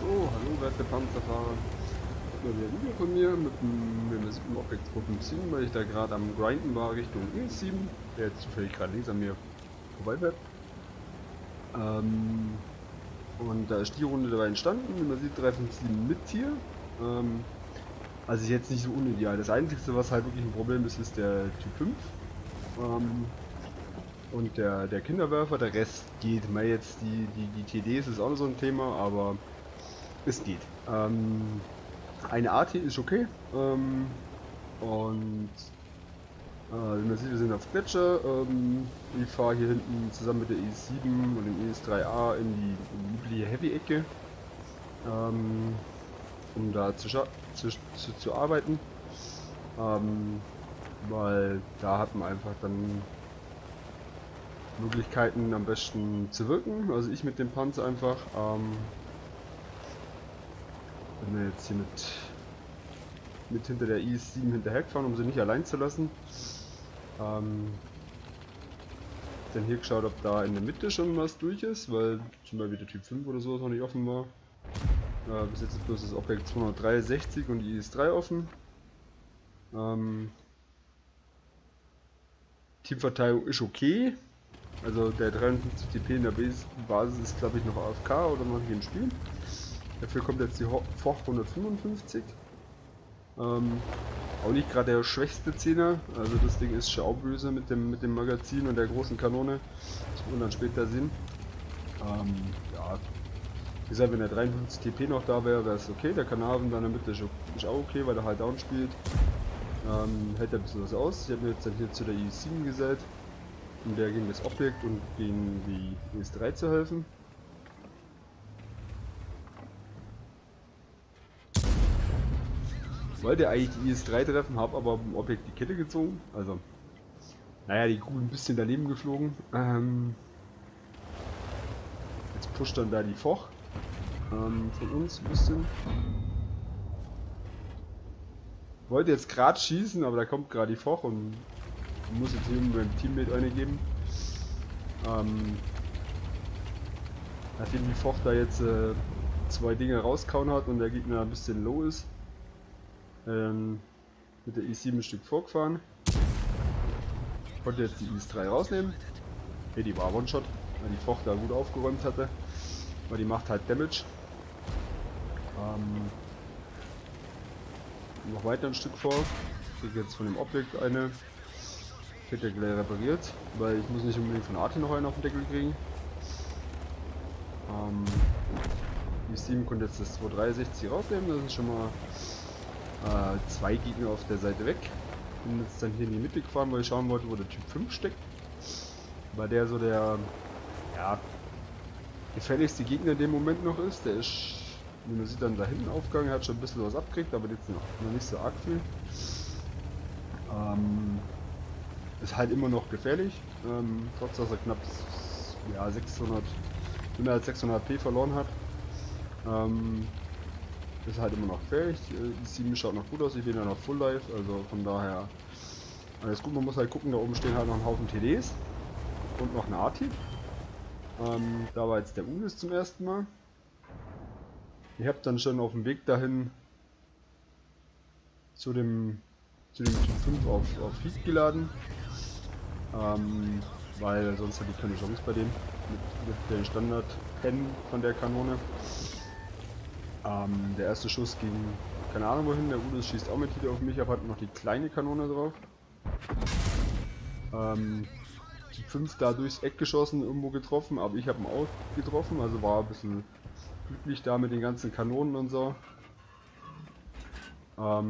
So, hallo werte Panzerfahrer. Mal wieder ein Video von mir mit dem Objekt 257, weil ich da gerade am Grinden war Richtung E7, der jetzt zufällig gerade links an mir vorbei fährt. Und da ist die Runde dabei entstanden, wie man sieht 357 mit Tier. Also jetzt nicht so unideal. Das einzige, was halt wirklich ein Problem ist, ist der Typ 5. Und der Kinderwerfer, der Rest geht. Mal jetzt die TDs ist auch noch so ein Thema, aber es geht. Eine AT ist okay. Und wie man sieht, wir sind auf Gletscher. Ich fahre hier hinten zusammen mit der E7 und dem ES3A in die übliche Heavy-Ecke, um da zu arbeiten. Weil da hat man einfach dann Möglichkeiten am besten zu wirken. Also ich mit dem Panzer einfach. Wenn wir jetzt hier mit hinter der IS-7 hinterhergefahren, um sie nicht allein zu lassen. Dann hier geschaut, ob da in der Mitte schon was durch ist, weil zum Beispiel der Typ 5 oder so noch nicht offen war. Bis jetzt ist bloß das Objekt 263 und die IS-3 offen. Teamverteilung ist okay. Also der 53 TP in der Basis ist, glaube ich, noch AFK oder noch nicht im Spiel. Dafür kommt jetzt die Foch 155. Auch nicht gerade der schwächste Zehner, also das Ding ist schon auch böse mit dem Magazin und der großen Kanone. Das wird man dann später sehen. Ja, wie gesagt, wenn der 53 TP noch da wäre, wäre es okay. Der Kanaven dann in der Mitte ist auch okay, weil er halt down spielt. Hält er ein bisschen was aus. Ich habe mir jetzt dann hier zu der IS-7 gesellt, um der gegen das Objekt und gegen die IS-3 zu helfen. Wollte eigentlich die IS-3 treffen, habe aber im Objekt die Kette gezogen. Also, naja, die Kugel ein bisschen daneben geflogen. Jetzt pusht dann da die Foch von uns ein bisschen. Wollte jetzt gerade schießen, aber da kommt gerade die Foch und muss jetzt eben meinem Teammate eine geben. Nachdem die Foch da jetzt zwei Dinge rauskauen hat und der Gegner ein bisschen low ist, mit der I7 ein Stück vorgefahren. Konnte jetzt die IS-3 rausnehmen. Hey, die war One-Shot, weil die Foch da gut aufgeräumt hatte. Aber die macht halt Damage. Noch weiter ein Stück vor. Ich kriege jetzt von dem Objekt eine. Wird ja gleich repariert, weil ich muss nicht unbedingt von AT noch einen auf den Deckel kriegen. Die 7 konnte jetzt das 263 rausnehmen, das sind schon mal zwei Gegner auf der Seite weg. Bin jetzt dann hier in die Mitte gefahren, weil ich schauen wollte, wo der Typ 5 steckt. Weil der so der gefährlichste Gegner in dem Moment noch ist. Der ist, wie man sieht, dann da hinten aufgegangen, hat schon ein bisschen was abgekriegt, aber jetzt noch nicht so arg viel. Ist halt immer noch gefährlich, trotz dass er knapp 600, mehr als 600 HP verloren hat. Ist halt immer noch gefährlich. Die 7 schaut noch gut aus, ich bin ja noch Full Life, also von daher alles gut. Man muss halt gucken, da oben stehen halt noch ein Haufen TDs und noch eine AT. Da war jetzt der Unis zum ersten Mal. Ich habe dann schon auf dem Weg dahin zu dem Typ 5 auf Feed geladen, weil sonst hatte ich keine Chance bei dem mit den Standard-Pen von der Kanone. Der erste Schuss ging keine Ahnung wohin, der Unis schießt auch mit Hit auf mich, aber hat noch die kleine Kanone drauf. Typ 5 da durchs Eck geschossen, irgendwo getroffen, aber ich habe ihn auch getroffen, also war ein bisschen glücklich da mit den ganzen Kanonen und so. Hab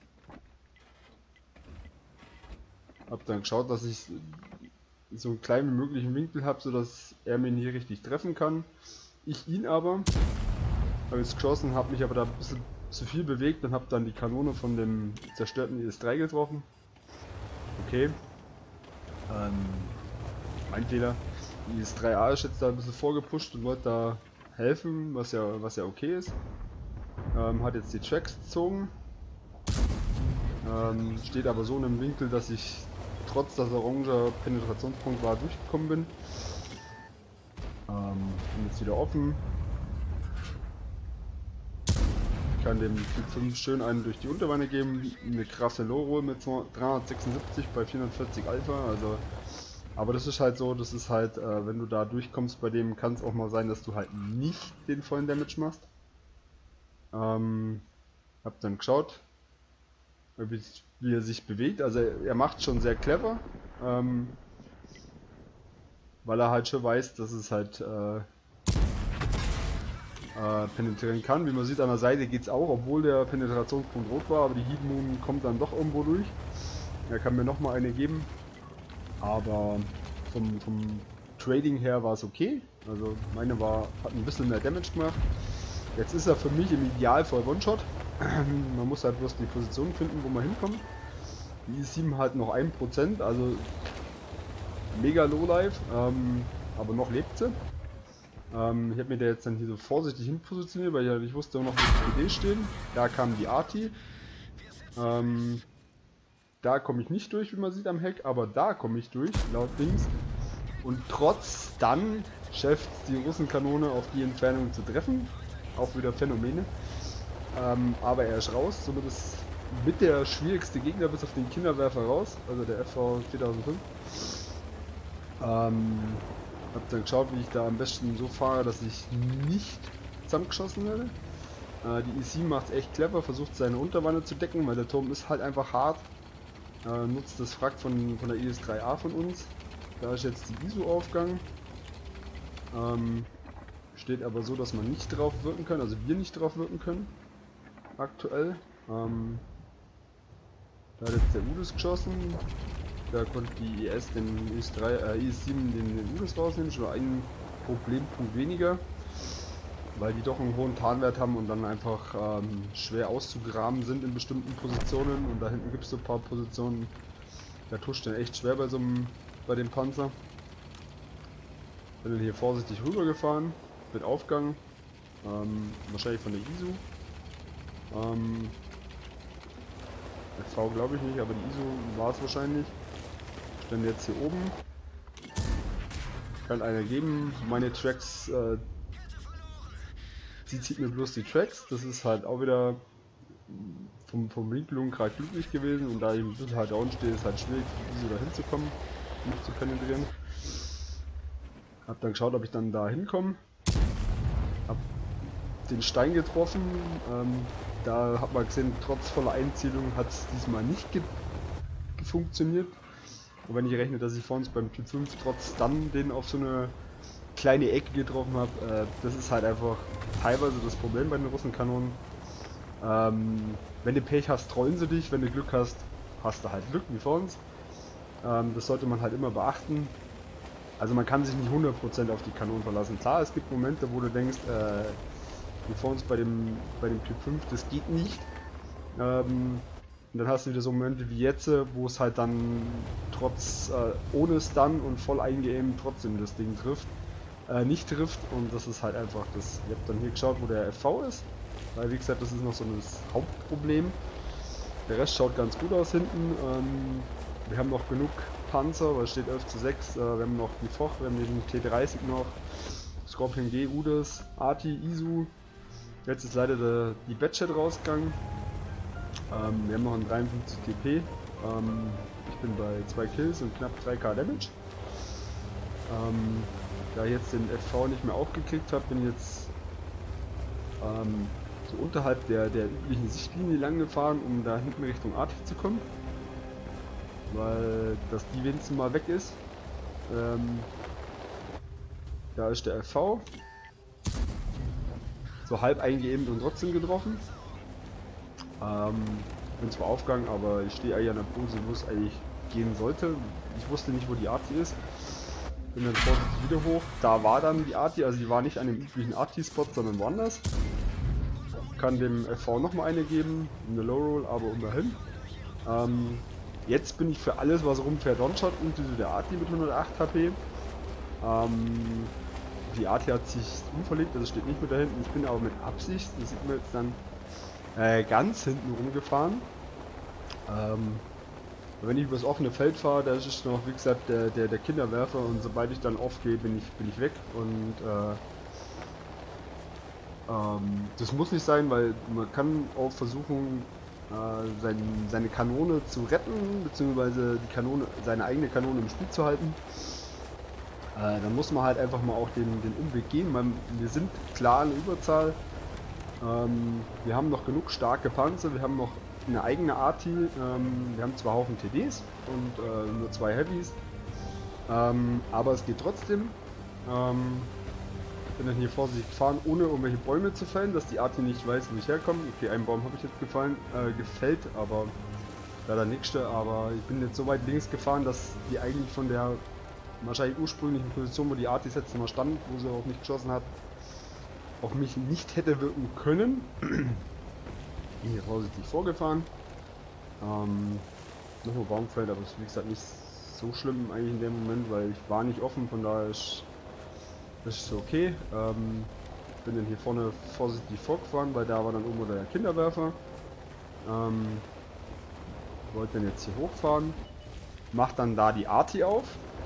dann geschaut, dass ich so einen kleinen wie möglichen Winkel habe, sodass er mich nicht richtig treffen kann. Ich ihn aber. Habe jetzt geschossen, habe mich aber da ein bisschen zu viel bewegt und habe dann die Kanone von dem zerstörten IS-3 getroffen. Okay. Mein Fehler. Die IS-3A ist jetzt da ein bisschen vorgepusht und wollte da helfen, was ja okay ist. Hat jetzt die Tracks gezogen. Steht aber so in einem Winkel, dass ich trotz dass oranger Penetrationspunkt war durchgekommen bin. Bin jetzt wieder offen. kann dem Typ 5 schön einen durch die Unterwanne geben, eine krasse Low-Roll mit 376 bei 440 Alpha, also, aber das ist halt so, das ist halt, wenn du da durchkommst bei dem, kann es auch mal sein, dass du halt nicht den vollen Damage machst. Hab dann geschaut, wie er sich bewegt, also er macht schon sehr clever, weil er halt schon weiß, dass es halt penetrieren kann. Wie man sieht, an der Seite geht es auch, obwohl der Penetrationspunkt rot war, aber die Heat Moon kommt dann doch irgendwo durch. Er kann mir nochmal eine geben, aber vom Trading her war es okay. Also meine hat ein bisschen mehr Damage gemacht. Jetzt ist er für mich im Idealfall One-Shot. Man muss halt bloß die Position finden, wo man hinkommt. Die i7 halt noch 1%, also mega Lowlife, aber noch lebt sie. Ich habe mir da jetzt dann hier so vorsichtig hin positioniert, weil ich ja nicht wusste noch, wo die PD stehen. Da kam die Arti. Da komme ich nicht durch, wie man sieht am Heck, aber da komme ich durch, laut Dings. Und trotz dann schafft die Russenkanone auf die Entfernung zu treffen. Auch wieder Phänomene. Aber er ist raus, somit ist mit der schwierigste Gegner bis auf den Kinderwerfer raus, also der FV 4005. Hab dann geschaut, wie ich da am besten so fahre, dass ich nicht zusammengeschossen werde. Die i7 macht echt clever, versucht seine Unterwanne zu decken, weil der Turm ist halt einfach hart. Nutzt das Wrack von der IS-3A von uns. Da ist jetzt die ISO-Aufgang. Steht aber so, dass man nicht drauf wirken kann, also wir nicht drauf wirken können. Aktuell. Da hat jetzt der Udis geschossen. Da konnte die IS den IS-7 den Udis rausnehmen, schon ein Problempunkt weniger. Weil die doch einen hohen Tarnwert haben und dann einfach schwer auszugraben sind in bestimmten Positionen. Und da hinten gibt es so ein paar Positionen, da tuscht dann echt schwer bei dem Panzer. Bin dann hier vorsichtig rübergefahren, mit Aufgang, wahrscheinlich von der ISU. FV glaube ich nicht, aber die ISU war es wahrscheinlich. Ich bin jetzt hier oben. Kann einer geben. Meine Tracks, sie zieht mir bloß die Tracks. Das ist halt auch wieder vom Winkelung gerade glücklich gewesen. Und da ich ein bisschen halt down stehe, ist halt schwierig für die ISU da hinzukommen, mich zu penetrieren. Hab dann geschaut, ob ich dann da hinkomme. Hab den Stein getroffen. Da hat man gesehen, trotz voller Einzielung hat es diesmal nicht funktioniert. Und wenn ich rechne, dass ich vor uns beim Typ 5 trotz dann den auf so eine kleine Ecke getroffen habe, das ist halt einfach teilweise das Problem bei den Russenkanonen. Wenn du Pech hast, trollen sie dich, wenn du Glück hast, hast du halt Glück wie vor uns. Das sollte man halt immer beachten. Also man kann sich nicht 100% auf die Kanonen verlassen. Klar, es gibt Momente, wo du denkst, wie vor uns bei dem Typ 5, das geht nicht. Und dann hast du wieder so Momente wie jetzt, wo es halt dann trotz ohne Stun und voll eingeaimt trotzdem das Ding trifft. Nicht trifft, und das ist halt einfach das. Ich habe dann hier geschaut, wo der FV ist. Weil wie gesagt, das ist noch so das Hauptproblem. Der Rest schaut ganz gut aus hinten. Wir haben noch genug Panzer, weil es steht 11:6. Wir haben noch die Foch, wir haben den T30 noch. Scorpion G, Udis, Arti, Isu. Jetzt ist leider die Batchet rausgegangen. Wir haben noch einen 53 TP. Ich bin bei 2 Kills und knapp 3k Damage. Da ich jetzt den FV nicht mehr aufgekriegt habe, bin ich jetzt so unterhalb der üblichen Sichtlinie lang gefahren, um da hinten Richtung Arti zu kommen. Weil das die wenigstens mal weg ist. Da ist der FV. So halb eingeaimt und trotzdem getroffen. Bin zwar aufgegangen, aber ich stehe eigentlich an der Pose, wo es eigentlich gehen sollte. Ich wusste nicht, wo die Arti ist. Bin dann vorsichtig wieder hoch. Da war dann die Arti, also die war nicht an dem üblichen Arti-Spot, sondern woanders. Kann dem FV nochmal eine geben, eine Low Roll, aber immerhin. Jetzt bin ich für alles, was rumfährt, One-Shot, inklusive der Arti mit 108 HP. Die Arti hat sich unverlegt, also steht nicht mit da hinten. Ich bin aber mit Absicht, das sieht man jetzt dann, ganz hinten rumgefahren. Wenn ich übers offene Feld fahre, da ist es noch, wie gesagt, der Kinderwerfer, und sobald ich dann aufgehe, bin ich weg, und Das muss nicht sein, weil man kann auch versuchen, seine Kanone zu retten, beziehungsweise die Kanone, seine eigene Kanone im Spiel zu halten. Dann muss man halt einfach mal auch den Umweg gehen, weil wir sind klar in Überzahl. Wir haben noch genug starke Panzer, wir haben noch eine eigene Arti, wir haben zwar Haufen TDs und nur 2 Heavys, aber es geht trotzdem. Bin dann hier vorsichtig gefahren, ohne irgendwelche Bäume zu fällen, dass die Arti nicht weiß, wo ich herkomme. Okay, einen Baum habe ich jetzt gefällt, aber leider nächste. Aber ich bin jetzt so weit links gefahren, dass die eigentlich von der wahrscheinlich ursprünglichen Position, wo die Artis jetzt immer stand, wo sie auf mich geschossen hat, auf mich nicht hätte wirken können. Bin hier vorsichtig vorgefahren. Noch ein Baumfeld, aber es ist wie gesagt nicht so schlimm eigentlich in dem Moment, weil ich war nicht offen, von daher ist das ist okay. Bin dann hier vorne vorsichtig vorgefahren, weil da war dann oben der Kinderwerfer. Wollte dann jetzt hier hochfahren. Macht dann da die Arti auf.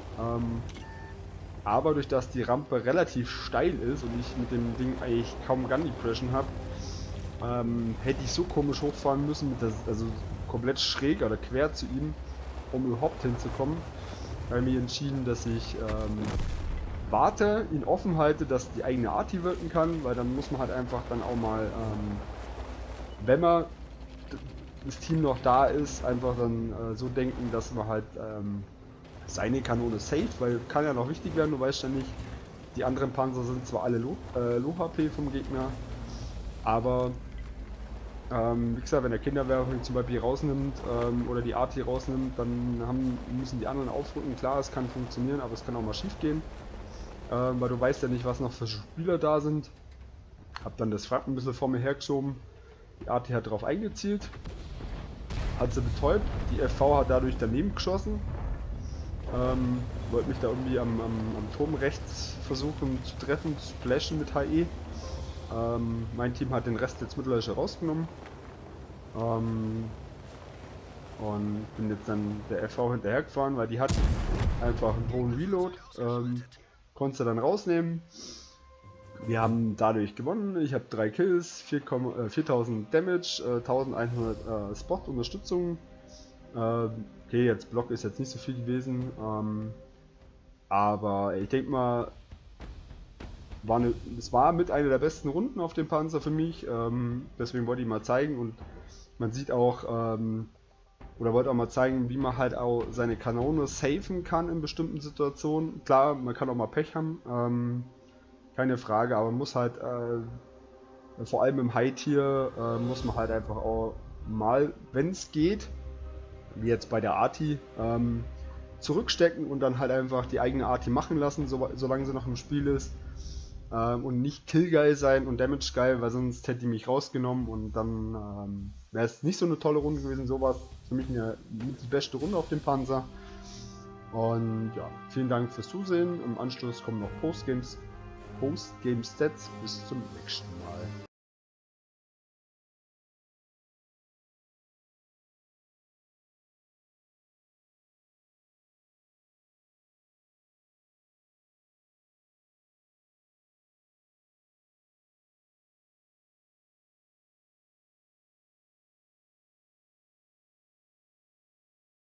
Aber durch das die Rampe relativ steil ist und ich mit dem Ding eigentlich kaum Gun Depression habe, hätte ich so komisch hochfahren müssen, also komplett schräg oder quer zu ihm, um überhaupt hinzukommen. Habe ich mich entschieden, dass ich warte, ihn offen halte, dass die eigene Arti wirken kann, weil dann muss man halt einfach dann auch mal, wenn man das Team noch da ist, einfach dann so denken, dass man halt seine Kanone safe, weil kann ja noch wichtig werden, du weißt ja nicht, die anderen Panzer sind zwar alle Low HP vom Gegner, aber wie gesagt, wenn der Kinderwerfer ihn zum Beispiel rausnimmt oder die Arti rausnimmt, dann müssen die anderen aufrücken. Klar, es kann funktionieren, aber es kann auch mal schief gehen. Weil du weißt ja nicht, was noch für Spieler da sind. Hab dann das Wrack ein bisschen vor mir hergeschoben. Die Arti hat darauf eingezielt. Hat sie betäubt. Die FV hat dadurch daneben geschossen. Wollte mich da irgendwie am Turm rechts versuchen zu treffen, zu splashen mit HE. Mein Team hat den Rest jetzt mittlerweile rausgenommen. Und bin jetzt dann der FV hinterher gefahren, weil die hat einfach einen hohen Reload. Konntest du dann rausnehmen. Wir haben dadurch gewonnen. Ich habe 3 Kills, 4000 Damage, 1100 Spot Unterstützung. Okay, jetzt Block ist jetzt nicht so viel gewesen. Aber ich denke mal, es war mit einer der besten Runden auf dem Panzer für mich. Deswegen wollte ich mal zeigen und man sieht auch, oder wollte auch mal zeigen, wie man halt auch seine Kanone safen kann in bestimmten Situationen. Klar, man kann auch mal Pech haben, keine Frage, aber man muss halt, vor allem im High-Tier, muss man halt einfach auch mal, wenn es geht, wie jetzt bei der Arti, zurückstecken und dann halt einfach die eigene Arti machen lassen, solange sie noch im Spiel ist. Und nicht killgeil sein und damage geil, weil sonst hätte die mich rausgenommen und dann wäre es nicht so eine tolle Runde gewesen. So war es für mich die beste Runde auf dem Panzer. Und ja, vielen Dank fürs Zusehen. Im Anschluss kommen noch Postgame Stats. Bis zum nächsten Mal.